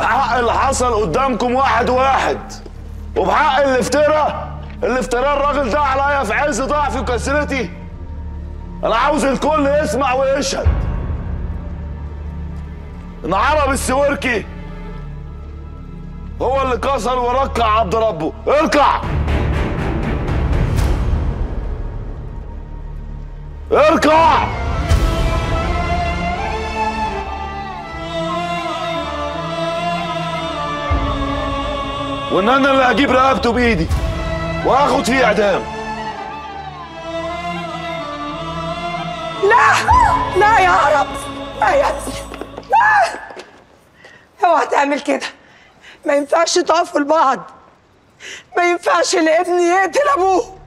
بحق اللي حصل قدامكم واحد واحد، وبحق اللي افتراه الراجل ده عليا في عز ضعفي وكسرتي. انا عاوز الكل يسمع ويشهد ان عرب السويركي هو اللي كسر وركع عبد ربه. اركع اركع. وان انا اللي هجيب رقبته بايدي واخد فيه اعدام. لا لا يا عرب، لا يا ابني، لا اوعى تعمل كده. ما ينفعش تقفوا لبعض، ما ينفعش الابن يقتل ابوه.